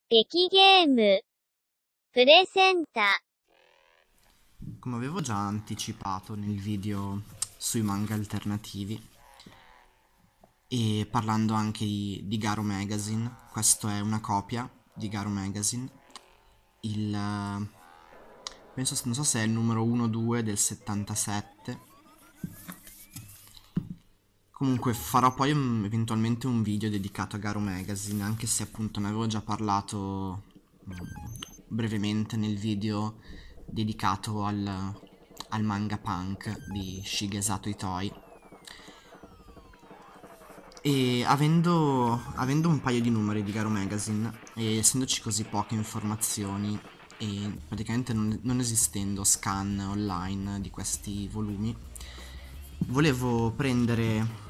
駅ゲームプレゼンタ Come avevo già anticipato nel video sui manga alternativi e parlando anche di Garo Magazine, questo è una copia di Garo Magazine, penso, non so se è il numero 1-2 del 77. Comunque farò poi eventualmente un video dedicato a Garo Magazine, anche se appunto ne avevo già parlato brevemente nel video dedicato al manga punk di Shigesato Itoi. E avendo un paio di numeri di Garo Magazine e essendoci così poche informazioni e praticamente non esistendo scan online di questi volumi, volevo prendere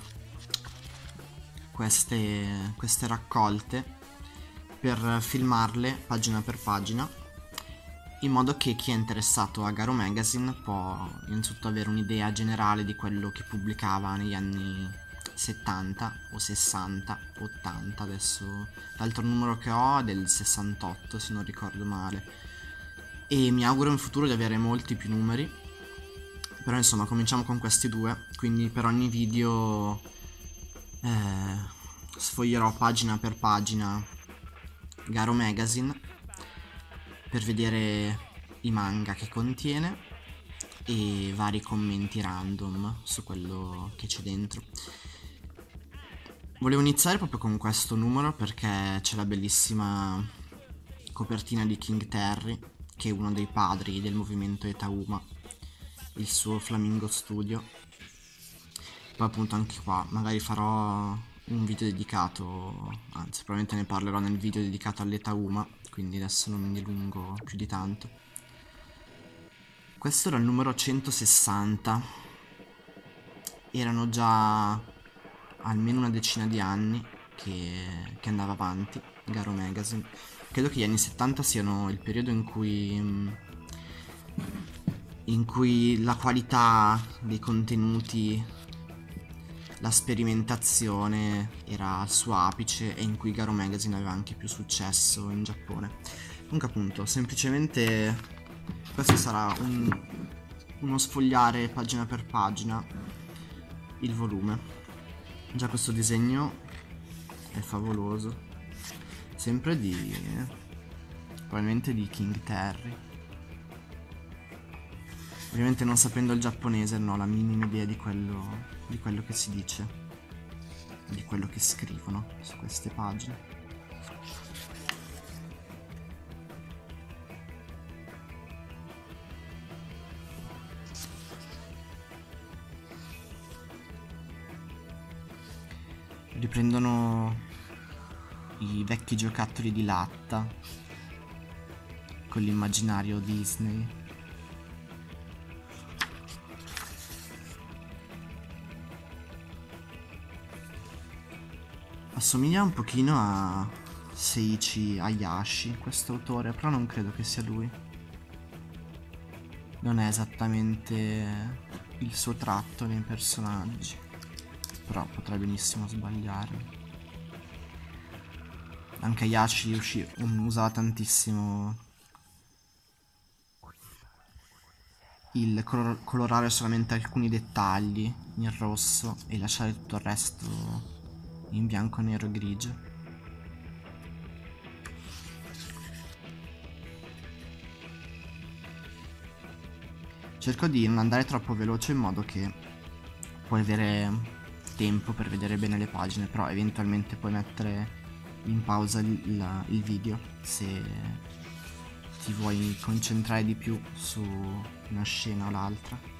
queste raccolte per filmarle pagina per pagina, in modo che chi è interessato a Garo Magazine può innanzitutto avere un'idea generale di quello che pubblicava negli anni 70 o 60, 80, adesso l'altro numero che ho è del 68 se non ricordo male, e mi auguro in futuro di avere molti più numeri, però insomma cominciamo con questi due, quindi per ogni video sfoglierò pagina per pagina Garo Magazine per vedere i manga che contiene e vari commenti random su quello che c'è dentro. Volevo iniziare proprio con questo numero perché c'è la bellissima copertina di King Terry, che è uno dei padri del movimento Etauma, il suo Flamingo Studio. Poi appunto anche qua magari farò un video dedicato, anzi probabilmente ne parlerò nel video dedicato all'Etauma, quindi adesso non mi dilungo più di tanto. Questo era il numero 160, erano già almeno una decina di anni che andava avanti Garo Magazine. Credo che gli anni 70 siano il periodo in cui la qualità dei contenuti, la sperimentazione era al suo apice e in cui Garo Magazine aveva anche più successo in Giappone. Comunque appunto, semplicemente questo sarà uno sfogliare pagina per pagina il volume. Già questo disegno è favoloso, sempre probabilmente di King Terry. Ovviamente non sapendo il giapponese non ho la minima idea di quello che si dice, di quello che scrivono su queste pagine. Riprendono i vecchi giocattoli di latta con l'immaginario Disney. Assomiglia un pochino a Seiichi Hayashi questo autore, però non credo che sia lui. Non è esattamente il suo tratto nei personaggi, però potrei benissimo sbagliarmi. Anche Hayashi usava tantissimo il colorare solamente alcuni dettagli in rosso e lasciare tutto il resto in bianco, nero e grigio. Cerco di non andare troppo veloce in modo che puoi avere tempo per vedere bene le pagine, però eventualmente puoi mettere in pausa il video se ti vuoi concentrare di più su una scena o l'altra.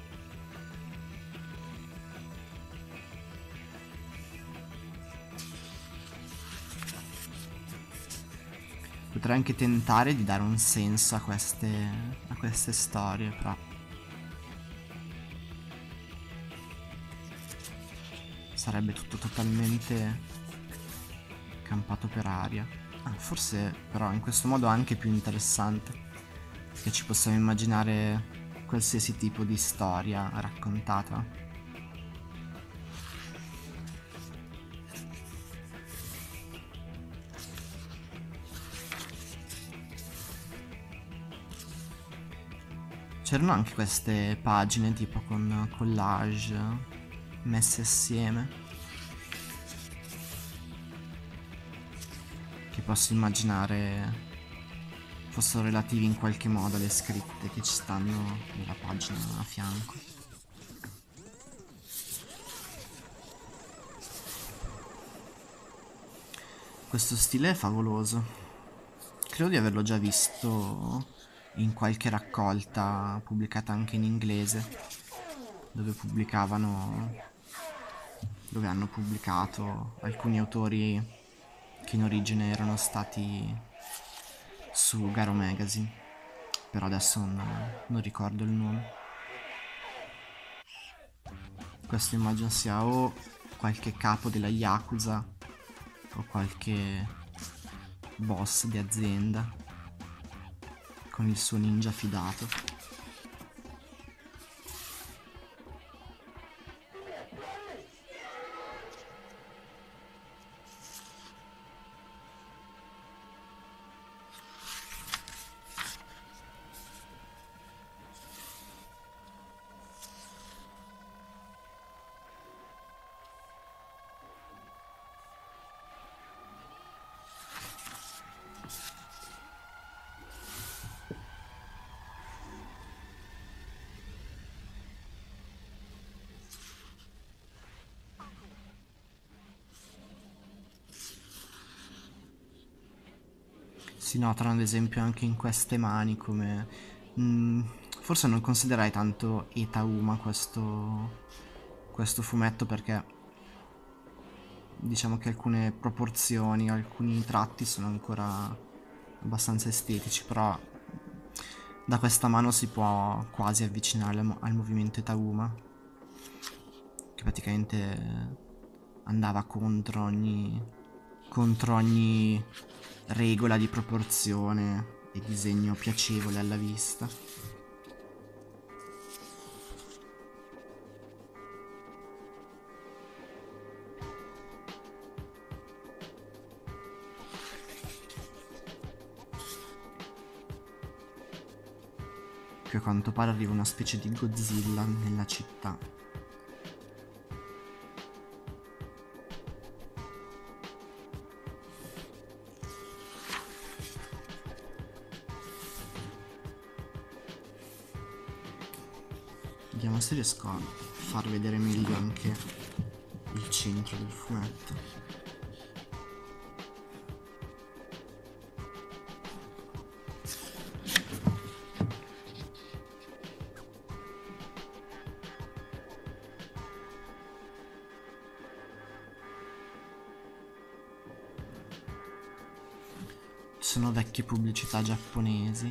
Potrei anche tentare di dare un senso a queste storie, però sarebbe tutto totalmente campato per aria. Forse però in questo modo è anche più interessante, perché ci possiamo immaginare qualsiasi tipo di storia raccontata. C'erano anche queste pagine tipo con collage messe assieme, che posso immaginare fossero relativi in qualche modo alle scritte che ci stanno nella pagina a fianco. Questo stile è favoloso. Credo di averlo già visto in qualche raccolta pubblicata anche in inglese, dove hanno pubblicato alcuni autori che in origine erano stati su Garo Magazine, però adesso non ricordo il nome. Questo immagino sia o qualche capo della Yakuza o qualche boss di azienda con il suo ninja fidato. Si notano ad esempio anche in queste mani come... forse non considerai tanto Etauma questo fumetto, perché diciamo che alcune proporzioni, alcuni tratti sono ancora abbastanza estetici, però da questa mano si può quasi avvicinare al movimento Etauma, che praticamente andava contro ogni regola di proporzione e disegno piacevole alla vista. Qui a quanto pare arriva una specie di Godzilla nella città. Vediamo se riesco a far vedere meglio anche il centro del fumetto. Sono vecchie pubblicità giapponesi,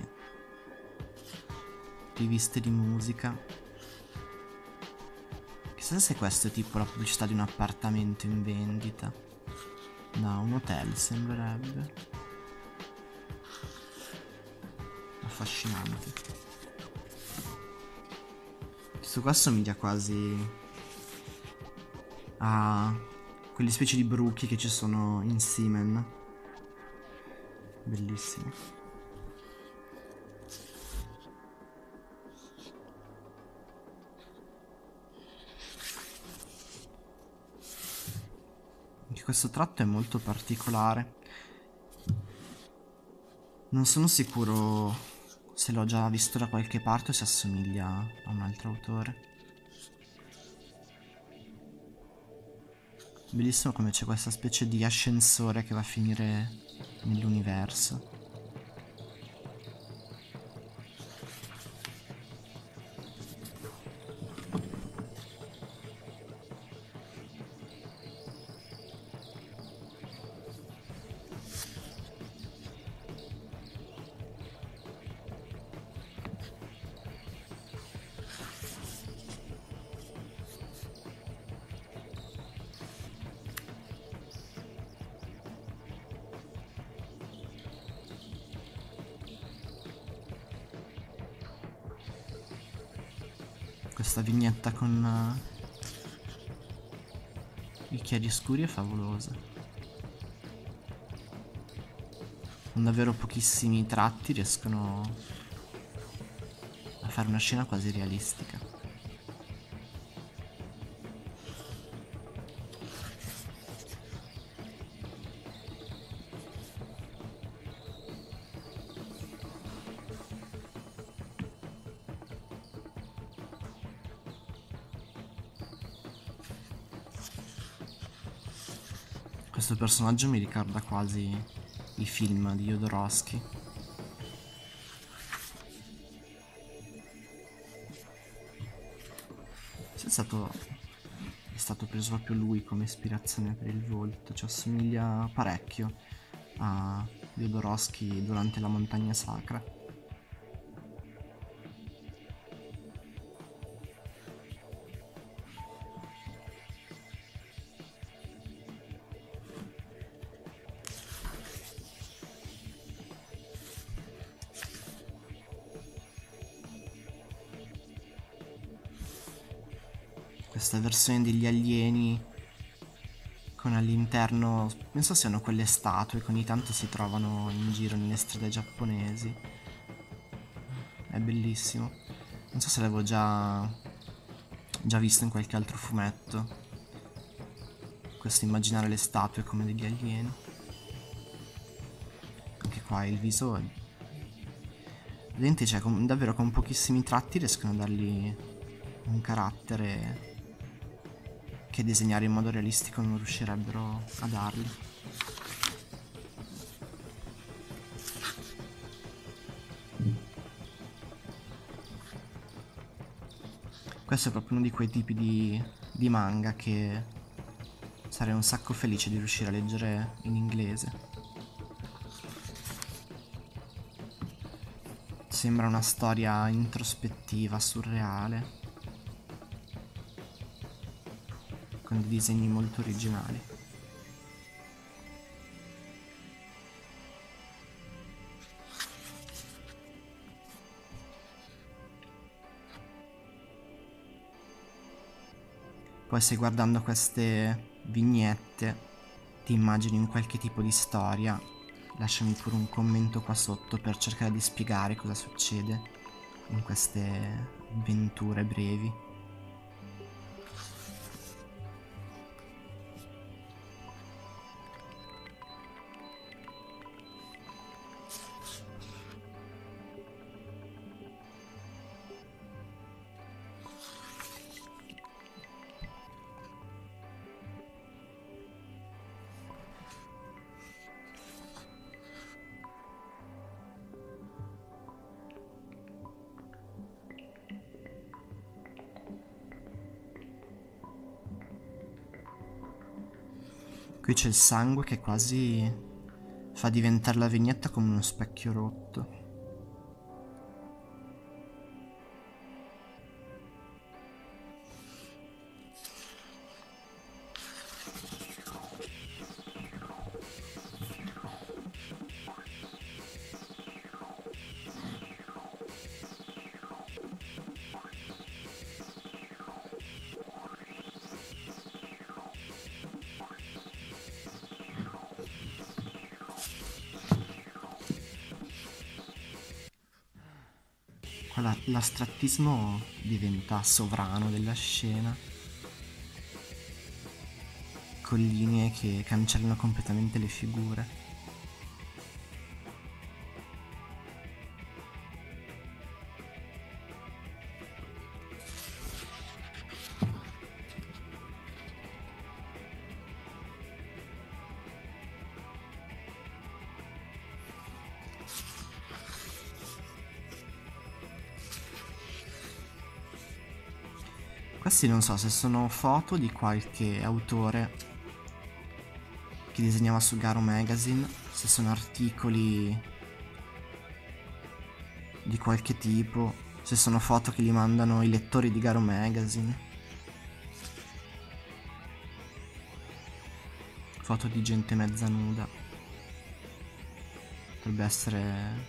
riviste di musica. Chissà se questo è tipo la pubblicità di un appartamento in vendita. No, un hotel sembrerebbe. Affascinante. Questo qua somiglia quasi a quelle specie di bruchi che ci sono in Seaman. Bellissimo. Anche questo tratto è molto particolare. Non sono sicuro se l'ho già visto da qualche parte o se assomiglia a un altro autore. Bellissimo come c'è questa specie di ascensore che va a finire nell'universo. Questa vignetta con i chiaroscuri è favolosa. Con davvero pochissimi tratti riescono a fare una scena quasi realistica. Questo personaggio mi ricorda quasi i film di Jodorowsky. È stato preso proprio lui come ispirazione per il volto, ci assomiglia parecchio a Jodorowsky durante La montagna sacra. Questa versione degli alieni con all'interno, penso siano quelle statue che ogni tanto si trovano in giro nelle strade giapponesi. È bellissimo. Non so se l'avevo già visto in qualche altro fumetto. Questo immaginare le statue come degli alieni. Anche qua il viso vedete, cioè, davvero con pochissimi tratti riescono a dargli un carattere che disegnare in modo realistico non riuscirebbero a dargli. Questo è proprio uno di quei tipi di manga che sarei un sacco felice di riuscire a leggere in inglese. Sembra una storia introspettiva, surreale, con dei disegni molto originali. Poi se guardando queste vignette ti immagini in qualche tipo di storia, lasciami pure un commento qua sotto per cercare di spiegare cosa succede in queste avventure brevi. Qui c'è il sangue che quasi fa diventare la vignetta come uno specchio rotto. Qua l'astrattismo diventa sovrano della scena, con linee che cancellano completamente le figure. Questi non so se sono foto di qualche autore che disegnava su Garo Magazine, se sono articoli di qualche tipo, se sono foto che gli mandano i lettori di Garo Magazine. Foto di gente mezza nuda. Potrebbe essere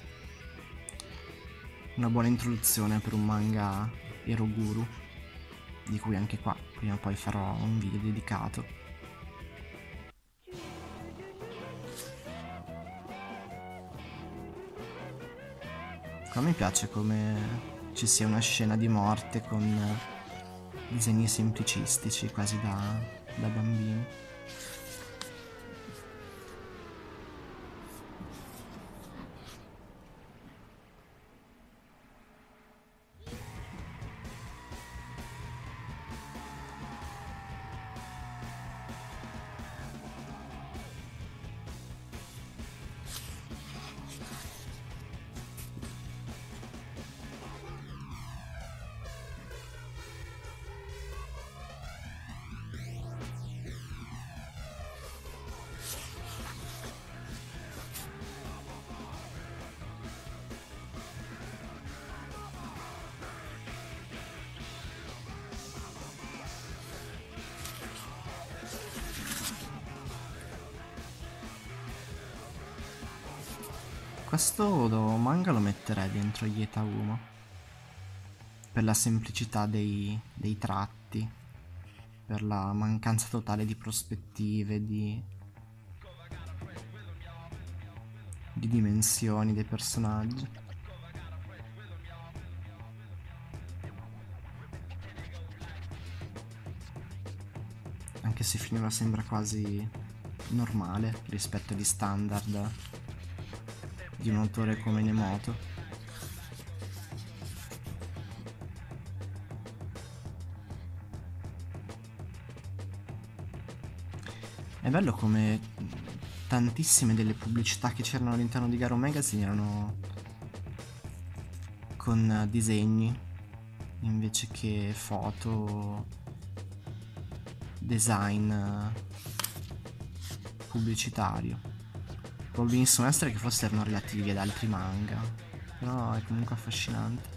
una buona introduzione per un manga Eroguru, di cui anche qua prima o poi farò un video dedicato. Qua mi piace come ci sia una scena di morte con disegni semplicistici, quasi da bambini. Questo manga lo metterei dentro gli Etauma per la semplicità dei tratti, per la mancanza totale di prospettive, di dimensioni dei personaggi. Anche se finora sembra quasi normale rispetto agli standard di un autore come Nemoto. È bello come tantissime delle pubblicità che c'erano all'interno di Garo Magazine erano con disegni invece che foto, design pubblicitario. Può benissimo essere che forse erano relativi ad altri manga, però è comunque affascinante.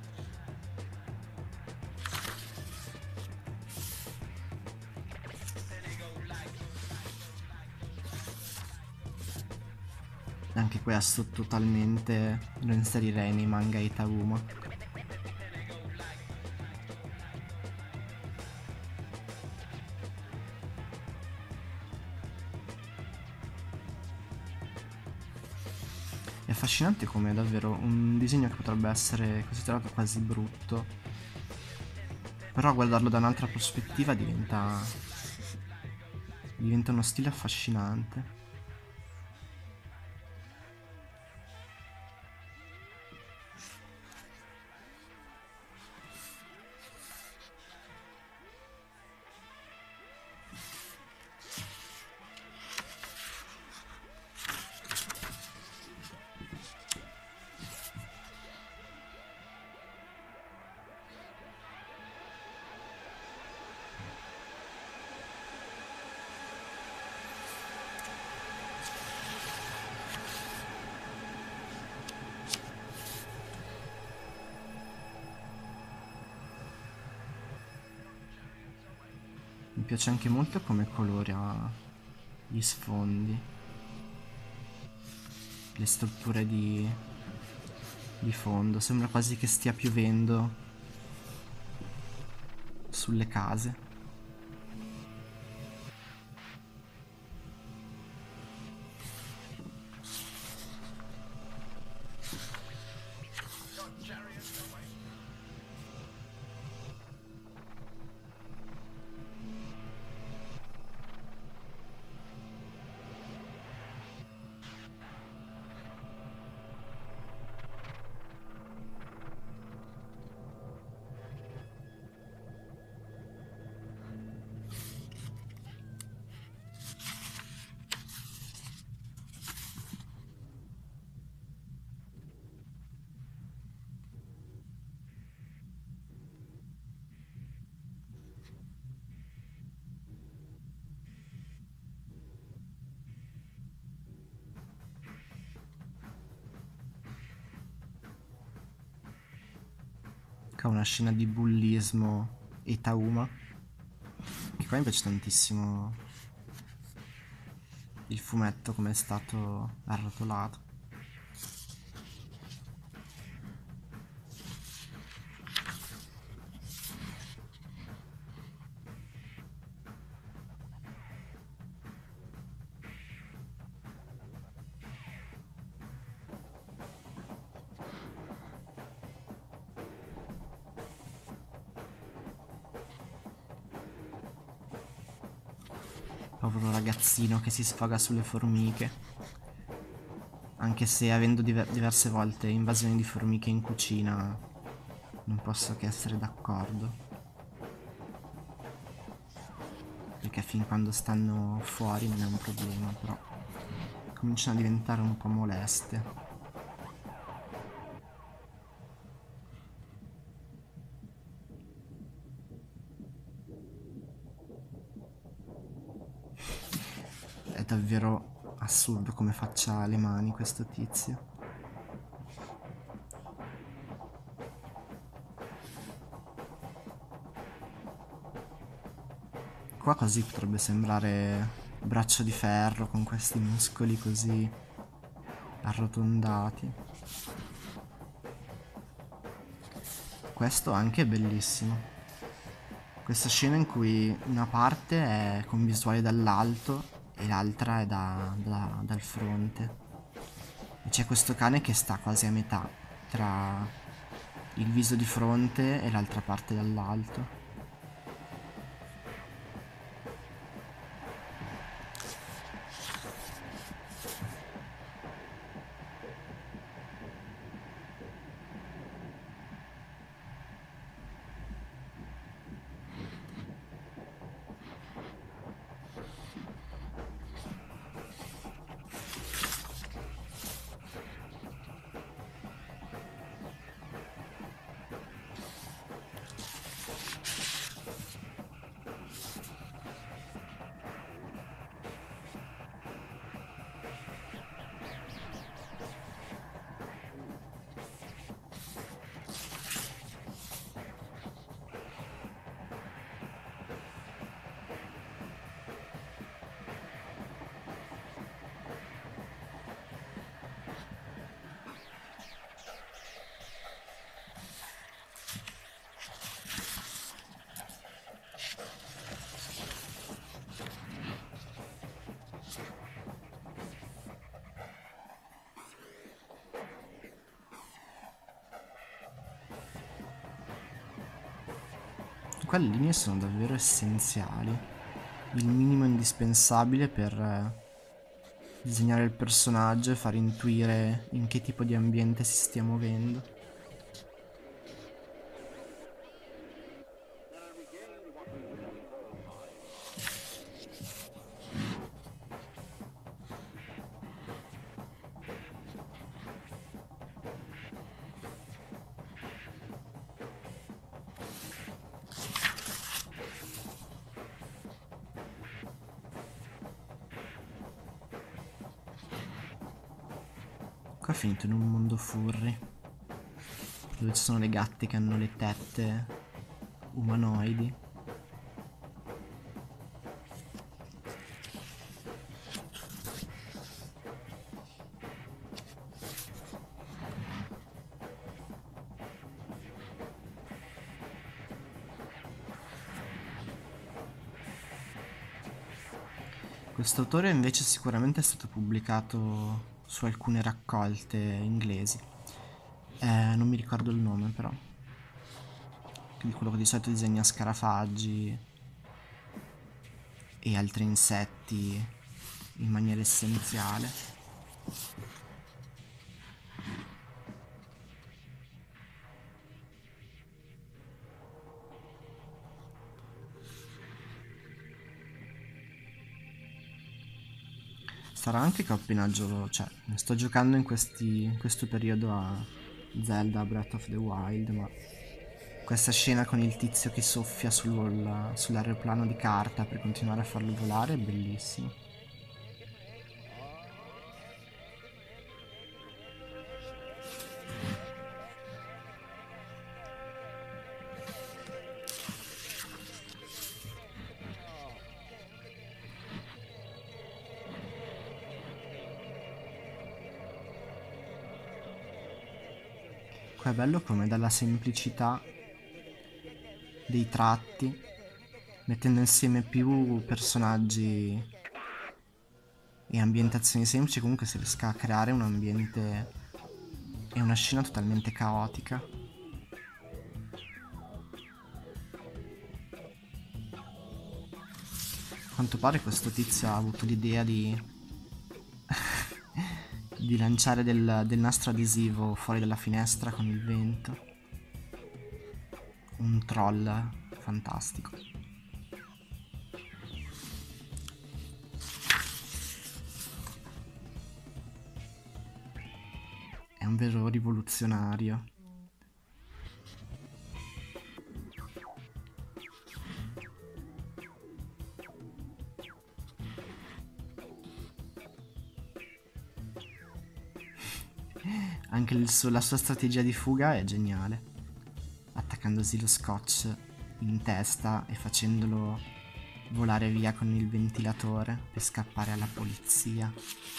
Anche questo totalmente lo inserirei nei manga Itauma. È affascinante come davvero un disegno che potrebbe essere considerato quasi brutto, però a guardarlo da un'altra prospettiva diventa uno stile affascinante. Mi piace anche molto come colora gli sfondi, le strutture di fondo, sembra quasi che stia piovendo sulle case. Che ha una scena di bullismo e Tauma, che qua mi piace tantissimo il fumetto come è stato arrotolato. Povero ragazzino che si sfoga sulle formiche. Anche se avendo diverse volte invasioni di formiche in cucina, non posso che essere d'accordo. Perché fin quando stanno fuori non è un problema, però cominciano a diventare un po' moleste. È davvero assurdo come faccia le mani questo tizio. Qua così potrebbe sembrare braccio di ferro con questi muscoli così arrotondati. Questo anche è bellissimo. Questa scena in cui una parte è con visuale dall'alto e l'altra è dal fronte. E c'è questo cane che sta quasi a metà tra il viso di fronte e l'altra parte dall'alto. Quelle linee sono davvero essenziali, il minimo indispensabile per disegnare il personaggio e far intuire in che tipo di ambiente si stia muovendo. Qua è finito in un mondo furry, dove ci sono le gatte che hanno le tette umanoidi. Quest'autore invece sicuramente è stato pubblicato su alcune raccolte inglesi. Non mi ricordo il nome però. Di quello che di solito disegna scarafaggi e altri insetti in maniera essenziale. Sarà anche che ho appena cioè, sto giocando in questo periodo a Zelda Breath of the Wild, ma questa scena con il tizio che soffia sull'aeroplano di carta per continuare a farlo volare è bellissima. Qua è bello come dalla semplicità dei tratti, mettendo insieme più personaggi e ambientazioni semplici, comunque si riesca a creare un ambiente e una scena totalmente caotica. quanto pare questo tizio ha avuto l'idea di di lanciare del nastro adesivo fuori dalla finestra con il vento. Un troll fantastico. È un vero rivoluzionario. Anche la sua strategia di fuga è geniale, attaccandosi lo scotch in testa e facendolo volare via con il ventilatore per scappare alla polizia.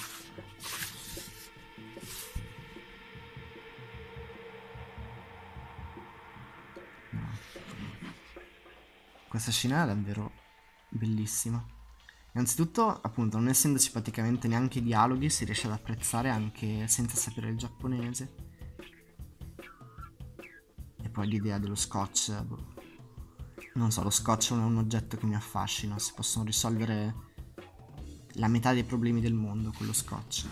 No. Questa scena è davvero bellissima. Innanzitutto, appunto, non essendoci praticamente neanche dialoghi, si riesce ad apprezzare anche senza sapere il giapponese. E poi l'idea dello scotch, non so, lo scotch non è un oggetto che mi affascina, si possono risolvere la metà dei problemi del mondo con lo scotch.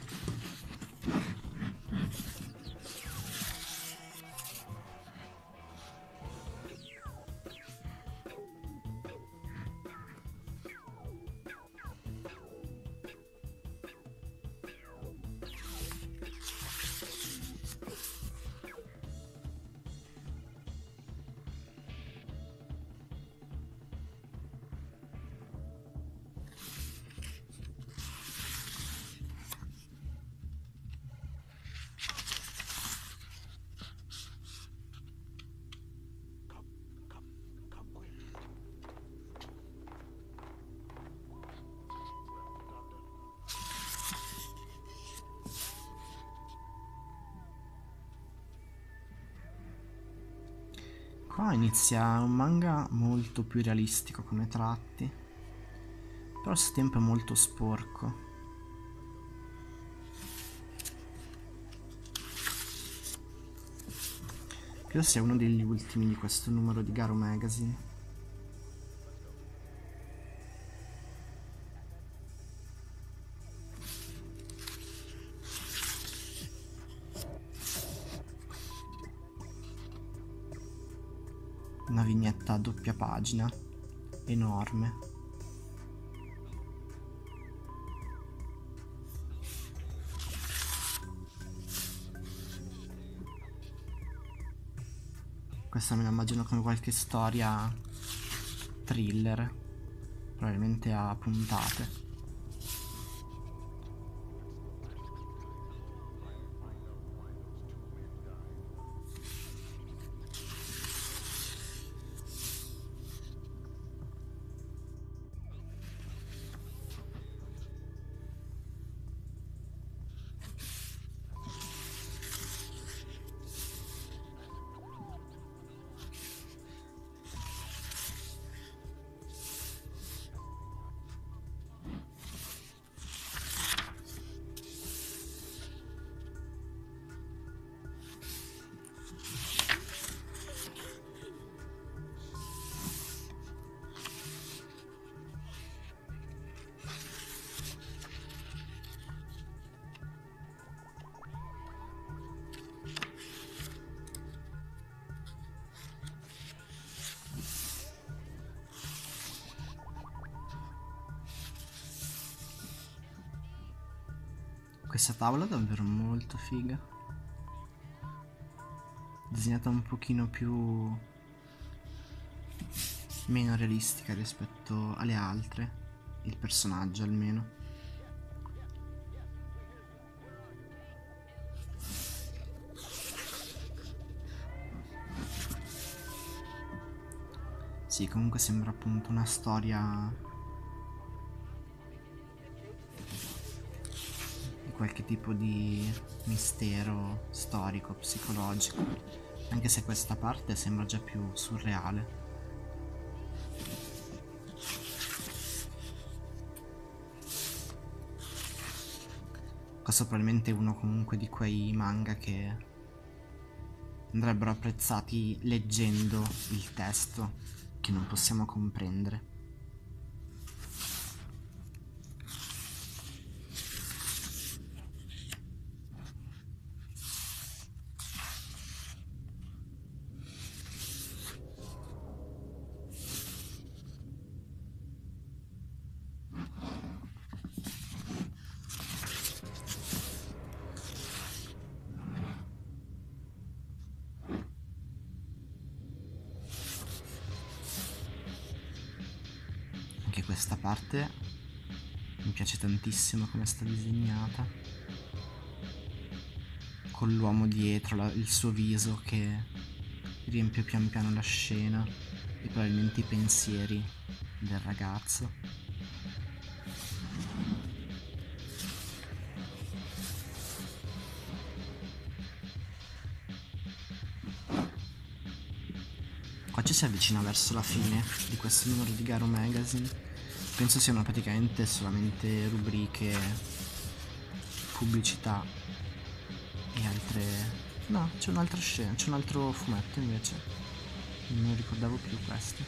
Qua inizia un manga molto più realistico come tratti, però allo stesso tempo è molto sporco. Credo sia uno degli ultimi di questo numero di Garo Magazine. Una vignetta a doppia pagina, enorme. Questa me la immagino come qualche storia thriller, probabilmente a puntate. Questa tavola è davvero molto figa, disegnata un pochino più meno realistica rispetto alle altre, il personaggio almeno. Sì, comunque sembra appunto una storia qualche tipo di mistero storico, psicologico, anche se questa parte sembra già più surreale. Questo probabilmente è uno comunque di quei manga che andrebbero apprezzati leggendo il testo che non possiamo comprendere. questa parte mi piace tantissimo come sta disegnata, con l'uomo dietro, il suo viso che riempie pian piano la scena e probabilmente i pensieri del ragazzo. Qua ci si avvicina verso la fine di questo numero di Garo Magazine. Penso siano praticamente solamente rubriche, pubblicità e altre... No, c'è un'altra scena, c'è un altro fumetto invece. Non me lo ricordavo più questo.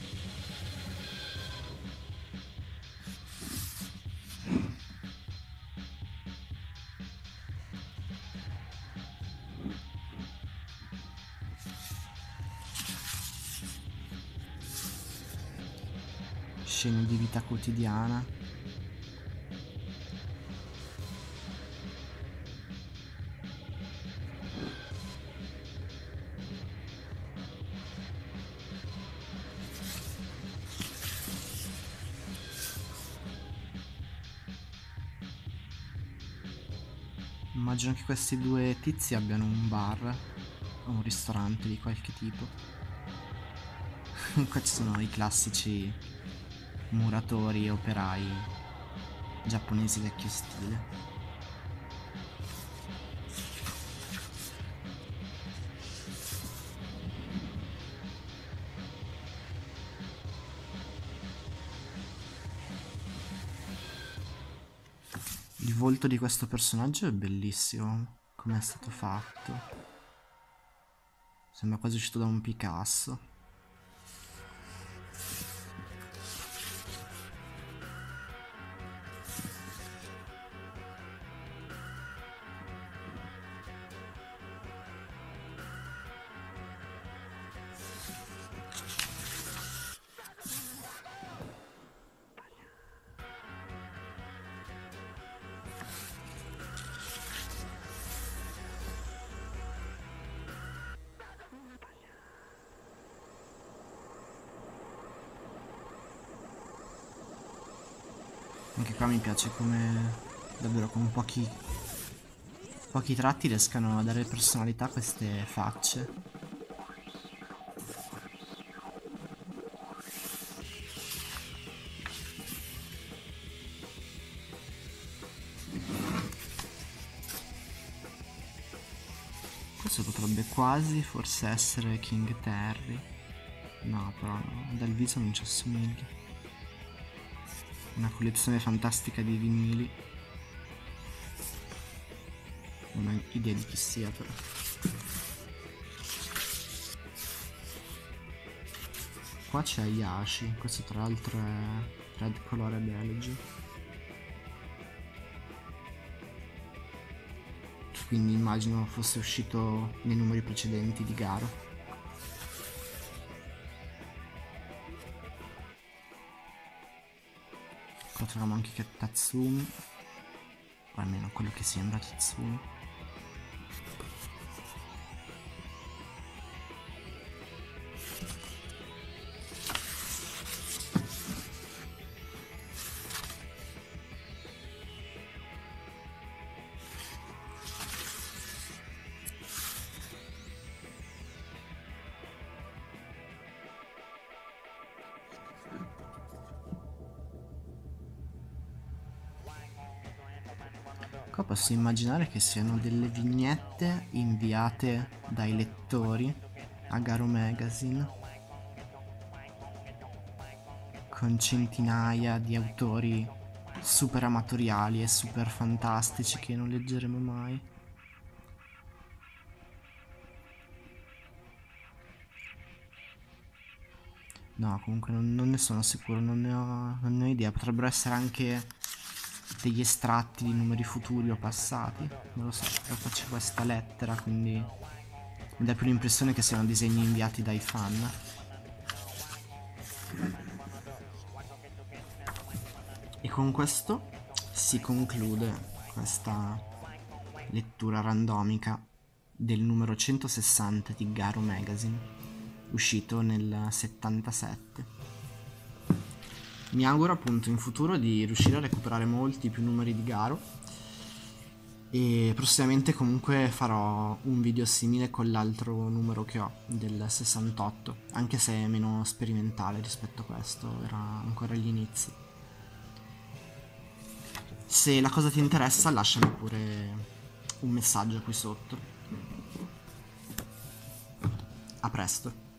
Scene di vita quotidiana. Immagino che questi due tizi abbiano un bar o un ristorante di qualche tipo. Qua ci sono i classici muratori e operai giapponesi vecchio stile. Il volto di questo personaggio è bellissimo, come è stato fatto. Sembra quasi uscito da un Picasso. Anche qua mi piace come davvero con pochi tratti riescano a dare personalità a queste facce. Questo potrebbe quasi forse essere King Terry. No, però no, dal viso non ci assomiglia. Una collezione fantastica di vinili. Non ho idea di chi sia però. Qua c'è Ayashi, questo tra l'altro è Red Colored Elegy. Quindi immagino fosse uscito nei numeri precedenti di Garo. Qua troviamo anche Tatsumi, o almeno quello che sembra Tatsumi. Qua posso immaginare che siano delle vignette inviate dai lettori a Garo Magazine con centinaia di autori super amatoriali e super fantastici che non leggeremo mai. No, comunque non ne sono sicuro, non ne ho idea. Potrebbero essere anche degli estratti di numeri futuri o passati. Non lo so, però qua c'è questa lettera, quindi mi dà più l'impressione che siano disegni inviati dai fan. E con questo si conclude questa lettura randomica del numero 160 di Garo Magazine, uscito nel 77. Mi auguro appunto in futuro di riuscire a recuperare molti più numeri di Garo, e prossimamente comunque farò un video simile con l'altro numero che ho, del 68, anche se è meno sperimentale rispetto a questo, era ancora agli inizi. Se la cosa ti interessa lasciami pure un messaggio qui sotto. A presto.